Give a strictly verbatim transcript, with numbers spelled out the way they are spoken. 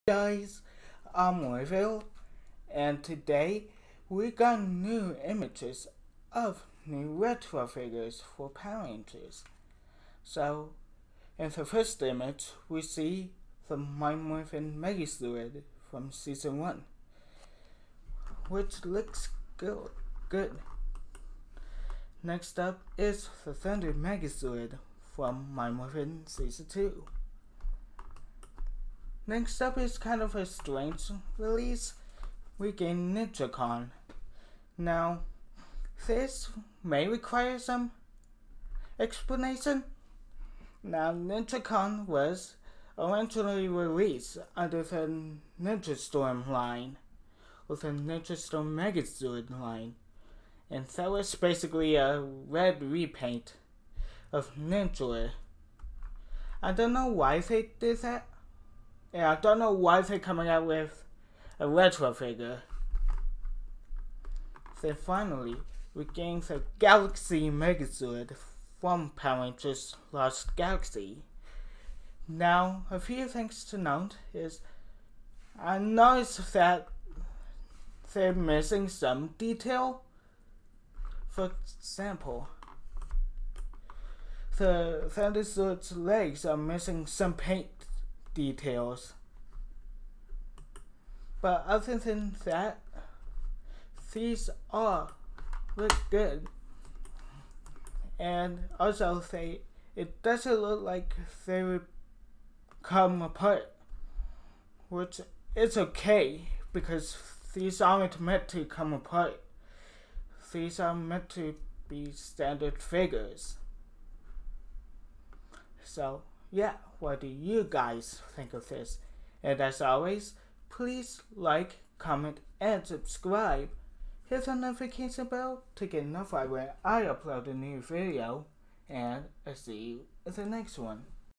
Guys, I'm Orville, and today we got new images of new retro figures for Power Rangers. So, in the first image, we see the Mind Morphin Megazord from Season one, which looks good. good. Next up is the Thunder Megazord from Mind Morphin Season two. Next up is kind of a strange release. We get NinjaCon. Now, this may require some explanation. Now, NinjaCon was originally released under the Ninja Storm line, or the Ninja Storm Megazord line, and that was basically a red repaint of Ninja. I don't know why they did that. And I don't know why they're coming out with a retro figure. Then finally, we gained the Galaxy Megazord from Power Rangers Lost Galaxy. Now, a few things to note is, I noticed that they're missing some detail. For example, the Thunderzord's legs are missing some paint details. But other than that, these all look good. And also they it doesn't look like they would come apart, which is okay because these aren't meant to come apart. These are meant to be standard figures. So yeah, what do you guys think of this? And as always, please like, comment, and subscribe. Hit the notification bell to get notified when I upload a new video. And I'll see you in the next one.